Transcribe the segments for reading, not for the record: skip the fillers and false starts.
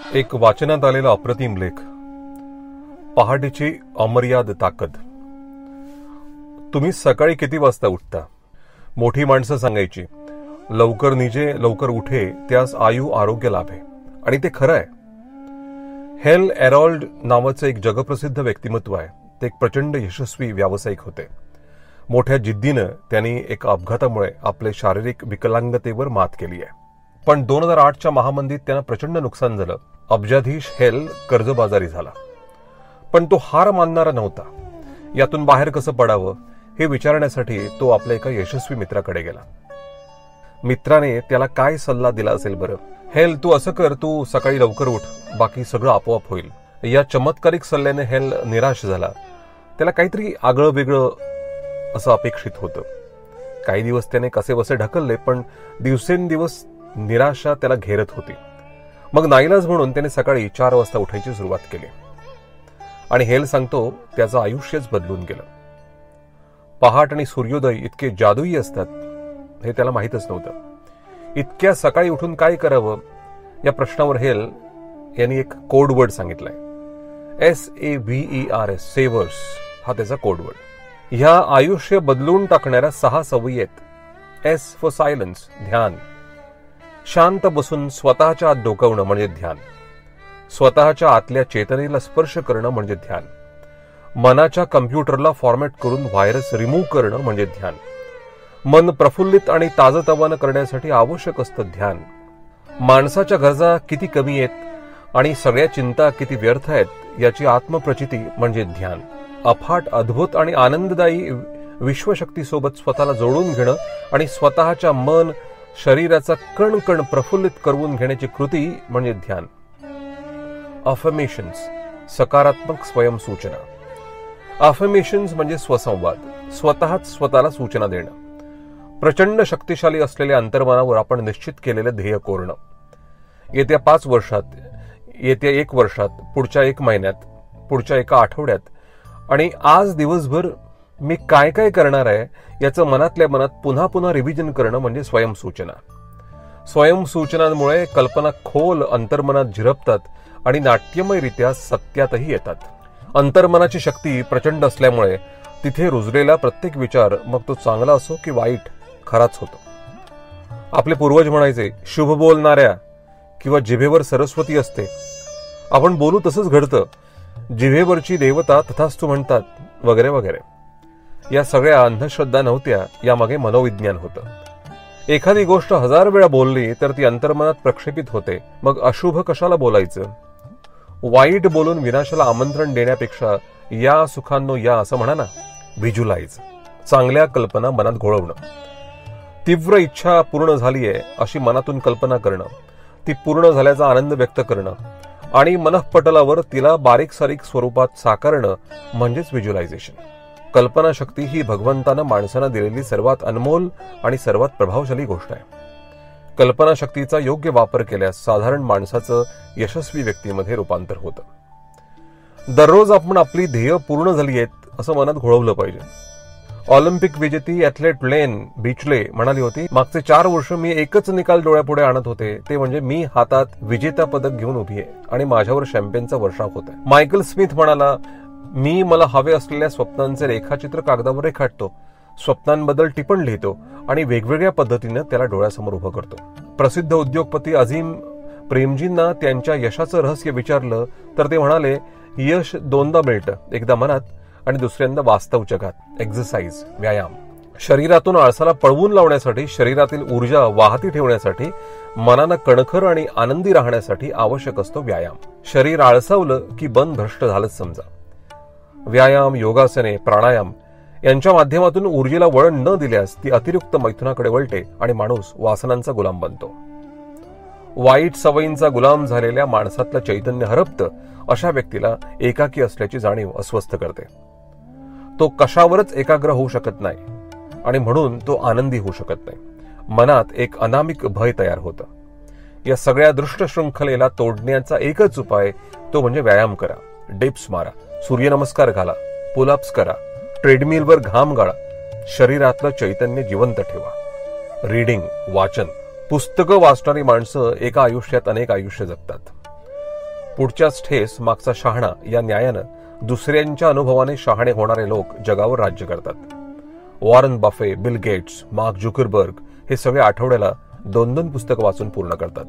एक वाचनात आलेला अप्रतिम लेख, पहाटेची अमर्याद ताकद. तुम्ही सकाळी किती वाजता उठता? मोठी माणसं सांगायची, लवकर निजे लवकर उठे त्यास आयु आरोग्य लाभे. आणि ते खरं आहे. हेल एरॉल्ड नावाचं एक जगप्रसिद्ध व्यक्तिमत्व आहे. ते एक प्रचंड यशस्वी व्यावसायिक होते. मोठ्या जिद्दीनं त्यांनी एका अपघातामुळे आपले शारीरिक विकलांगतेवर मात केली आहे. पण 2008च्या महामंदीत त्यांना प्रचंड नुकसान झालं. अब्जाधीश हेल कर्जबाजारी झाला. पण तो हार मानणारा नव्हता. यातून बाहेर कसं पडावं हे विचारण्यासाठी तो आपल्या एका यशस्वी मित्राकडे गेला. मित्राने त्याला काय सल्ला दिला असेल बरं? हेल, तू असं कर, तू सकाळी लवकर उठ, बाकी सगळं आपोआप होईल. या चमत्कारिक सल्ल्याने हेल निराश झाला. त्याला काहीतरी आगळं वेगळं असं अपेक्षित होतं. काही दिवस त्याने कसेबसे ढकलले, पण दिवसेंदिवस निराशा त्याला घेरत होती. मग नाईलाज म्हणून त्याने सकाळी 4 वाजता उठायची सुरुवात केली. आणि हेल सांगतो, त्याचं आयुष्यच बदलून गेलं. पहाट आणि सूर्योदय इतके जादुई असतात हे त्याला माहीतच नव्हतं. इतक्या सकाळी उठून काय करावं या प्रश्नावर हेल यांनी एक कोडवर्ड सांगितलाय. SAVERS, सेवर्स हा त्याचा कोडवर्ड. ह्या आयुष्य बदलून टाकणाऱ्या 6 सवयी आहेत. S फॉर सायलन्स, ध्यान. शांत बसून स्वतःच्या आत डोकावणं म्हणजे ध्यान. स्वतःच्या आतल्या चेतनेला स्पर्श करणं म्हणजे ध्यान. मनाच्या कम्प्युटरला फॉर्मॅट करून व्हायरस रिमूव्ह करणं म्हणजे ध्यान. मन प्रफुल्लित आणि ताजतवानं करण्यासाठी आवश्यक असतं ध्यान. माणसाच्या गरजा किती कमी आहेत आणि सगळ्या चिंता किती व्यर्थ आहेत याची आत्मप्रचिती म्हणजे ध्यान. अफाट, अद्भुत आणि आनंददायी विश्वशक्तीसोबत स्वतःला जोडून घेणं आणि स्वतःच्या मन शरीराचा कण प्रफुल्लित करून घेण्याची कृती म्हणजे ध्यान. अफर्मेशन्स, सकारात्मक स्वयंसूचना. अफर्मेशन्स म्हणजे स्वसंवाद, स्वतःच स्वतःला सूचना देणं. प्रचंड शक्तिशाली असलेल्या अंतर्मनावर आपण निश्चित केलेलं ध्येय कोरणं. येत्या 5 वर्षात, येत्या 1 वर्षात, पुढच्या 1 महिन्यात, पुढच्या 1 आठवड्यात आणि आज दिवसभर मी काय काय करणार आहे याचं मनातल्या मनात पुन्हा पुन्हा रिव्हिजन करणं म्हणजे स्वयंसूचना. स्वयंसूचनांमुळे कल्पना खोल अंतर्मनात झिरपतात आणि नाट्यमयरित्या सत्यातही येतात. अंतर्मनाची शक्ती प्रचंड असल्यामुळे तिथे रुजलेला प्रत्येक विचार, मग तो चांगला असो की वाईट, खराच होतो. आपले पूर्वज म्हणायचे, शुभ बोलणाऱ्या किंवा जिभेवर सरस्वती असते. आपण बोलू तसंच घडतं. जिभेवरची देवता तथास्तु म्हणतात, वगैरे वगैरे. या सगळ्या अंधश्रद्धा नव्हत्या, यामागे मनोविज्ञान होतं. एखादी गोष्ट 1000 वेळा बोलली तर ती अंतर्मनात प्रक्षेपित होते. मग अशुभ कशाला बोलायचं? वाईट बोलून विनाशाला आमंत्रण देण्यापेक्षा या सुखांनो या असं म्हणा ना. व्हिज्युलाइज, चांगल्या कल्पना मनात घोळवणं. तीव्र इच्छा पूर्ण झालीये अशी मनातून कल्पना करणं, ती पूर्ण झाल्याचा आनंद व्यक्त करणं आणि मनःपटलावर तिला बारीक सारीक स्वरूपात साकारणं म्हणजेच व्हिज्युलायझेशन. कल्पनाशक्ती ही भगवंतानं माणसांना दिलेली सर्वात अनमोल आणि सर्वात प्रभावशाली गोष्ट आहे. कल्पनाशक्तीचा योग्य वापर केल्यास साधारण माणसाचं यशस्वी व्यक्तीमध्ये रूपांतर होतं. दररोज आपण आपली ध्येय पूर्ण झाली आहेत असं मनात घोळवलं पाहिजे. ऑलिम्पिक विजेती ॲथलेट लेन बिचले म्हणाली होती, मागचे 4 वर्ष मी एकच निकाल डोळ्यापुढे आणत होते, ते म्हणजे मी हातात विजेता पदक घेऊन उभी आहे आणि माझ्यावर शॅम्पेनचा वर्षाव होत आहे. मायकल स्मिथ म्हणाला, मी मला हवे असलेल्या स्वप्नांचे रेखाचित्र कागदावर रेखाटतो, स्वप्नांबद्दल टिपण लिहितो आणि वेगवेगळ्या पद्धतीनं त्याला डोळ्यासमोर उभं करतो. प्रसिद्ध उद्योगपती अझीम प्रेमजींना त्यांच्या यशाचं रहस्य विचारलं तर ते म्हणाले, यश 2दा मिळतं, एकदा मनात आणि दुसऱ्यांदा वास्तव जगात. एक्सरसाइज, व्यायाम. शरीरातून आळसाला पळवून लावण्यासाठी, शरीरातील ऊर्जा वाहती ठेवण्यासाठी, मनानं कणखर आणि आनंदी राहण्यासाठी आवश्यक असतो व्यायाम. शरीर आळसावलं की बन भ्रष्ट झालंच समजा. व्यायाम, योगासने, प्राणायाम यांच्या माध्यमातून ऊर्जेला वळण न दिल्यास ती अतिरिक्त मैथुनाकडे वळते आणि माणूस वासनांचा गुलाम बनतो. वाईट सवयींचा गुलाम झालेल्या माणसातलं चैतन्य हरपतं. अशा व्यक्तीला एकाकी असल्याची जाणीव अस्वस्थ करते. तो कशावरच एकाग्र होऊ शकत नाही आणि म्हणून तो आनंदी होऊ शकत नाही. मनात एक अनामिक भय तयार होतं. या सगळ्या दृष्ट शृंखलेला तोडण्याचा एकच उपाय तो म्हणजे व्यायाम करा, डिप्स मारा, सूर्यनमस्कार घाला, पुलअप्स करा, ट्रेडमिलवर घाम गाळा, शरीरातलं चैतन्य जिवंत ठेवा. रीडिंग, वाचन. पुस्तकं वाचणारी माणसं एका आयुष्यात अनेक आयुष्य जगतात. पुढच्याच ठेस मागचा शहाणा या न्यायानं दुसऱ्यांच्या अनुभवाने शहाणे होणारे लोक जगावर राज्य करतात. Warren Buffett, Bill Gates, Mark Zuckerberg हे सगळे आठवड्याला 2-2 पुस्तकं वाचून पूर्ण करतात.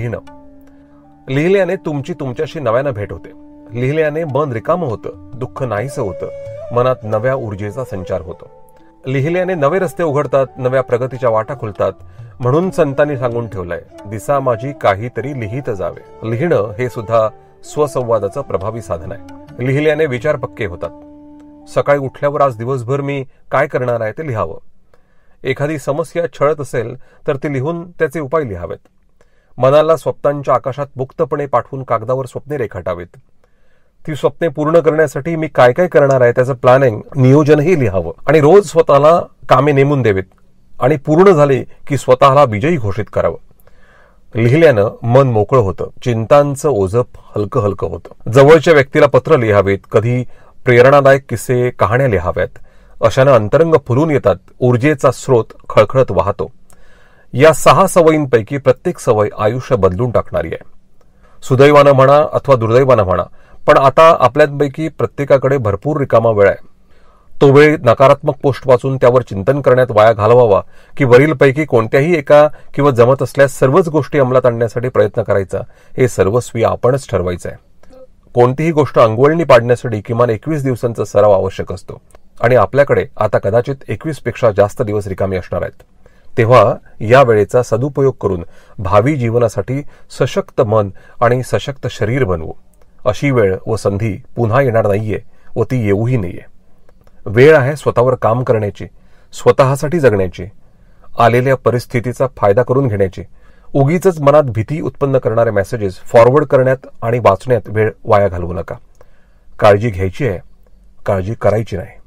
लिहिल्याने तुमची तुमच्याशी नव्यानं भेट होते. लिहिल्याने मन रिकामं होतं, दुःख नाहीसं होतं, मनात नव्या ऊर्जेचा संचार होतो. लिहिल्याने नवे रस्ते उघडतात, नव्या प्रगतीच्या वाटा खुलतात. म्हणून संतांनी सांगून ठेवलंय, दिसा माझी काहीतरी लिहित जावे. लिहिणं हे सुद्धा स्वसंवादाचं प्रभावी साधन आहे. लिहिल्याने विचार पक्के होतात. सकाळी उठल्यावर आज दिवसभर मी काय करणार आहे ते लिहावं. एखादी समस्या छळत असेल तर ती लिहून त्याचे उपाय लिहावेत. मनाला स्वप्नांच्या आकाशात मुक्तपणे पाठवून कागदावर स्वप्ने रेखाटावेत. ती स्वप्ने पूर्ण करण्यासाठी मी काय काय करणार आहे त्याचं प्लॅनिंग, नियोजनही लिहावं. आणि रोज स्वतःला कामे नेमून द्यावीत आणि पूर्ण झाले की स्वतःला विजयी घोषित करावं. लिहिल्यानं मन मोकळं होतं, चिंतांचं ओझं हलकं हलकं होतं. जवळच्या व्यक्तीला पत्र लिहावेत, कधी प्रेरणादायक किस्से, कहाण्या लिहाव्यात. अशानं अंतरंग फुलून येतात, ऊर्जेचा स्रोत खळखळत वाहतो. या 6 सवयींपैकी प्रत्येक सवय आयुष्य बदलून टाकणारी आहे. सुदैवानं म्हणा अथवा दुर्दैवानं म्हणा, पण आता आपल्यापैकी प्रत्येकाकडे भरपूर रिकामा वेळ आहे. तो वेळ नकारात्मक पोस्ट वाचून त्यावर चिंतन करण्यात वाया घालवावा की वरीलपैकी कोणत्याही एका किंवा जमत असल्यास सर्वच गोष्टी अंमलात आणण्यासाठी प्रयत्न करायचा, हे सर्वस्वी आपणच ठरवायचं आहे. कोणतीही गोष्ट अंगवळणी पाडण्यासाठी किमान 21 दिवसांचा सराव आवश्यक असतो आणि आपल्याकडे आता कदाचित 21 पेक्षा जास्त दिवस रिकामी असणार आहेत. तेव्हा या वेळेचा सदुपयोग करून भावी जीवनासाठी सशक्त मन आणि सशक्त शरीर बनवू. अशी वेळ व संधी पुन्हा येणार नाहीये व ती येऊही नाहीये. वेळ आहे स्वतःवर काम करण्याची, स्वतःसाठी जगण्याची, आलेल्या परिस्थितीचा फायदा करून घेण्याची. उगीच मनात भीती उत्पन्न करणारे मेसेजेस फॉरवर्ड करण्यात आणि वाचण्यात वेळ वाया घालवू नका. काळजी घ्यायची आहे, काळजी करायची नाही.